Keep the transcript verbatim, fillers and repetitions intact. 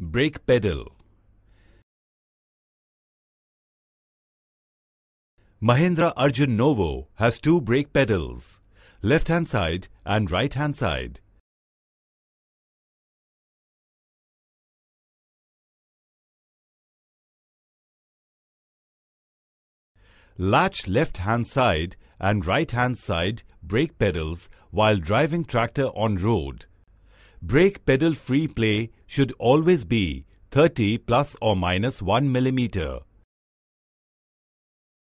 Brake pedal. Mahindra Arjun Novo has two brake pedals, left-hand side and right-hand side. Latch left-hand side and right-hand side brake pedals while driving tractor on road. Brake pedal free play should always be thirty plus or minus one millimeter.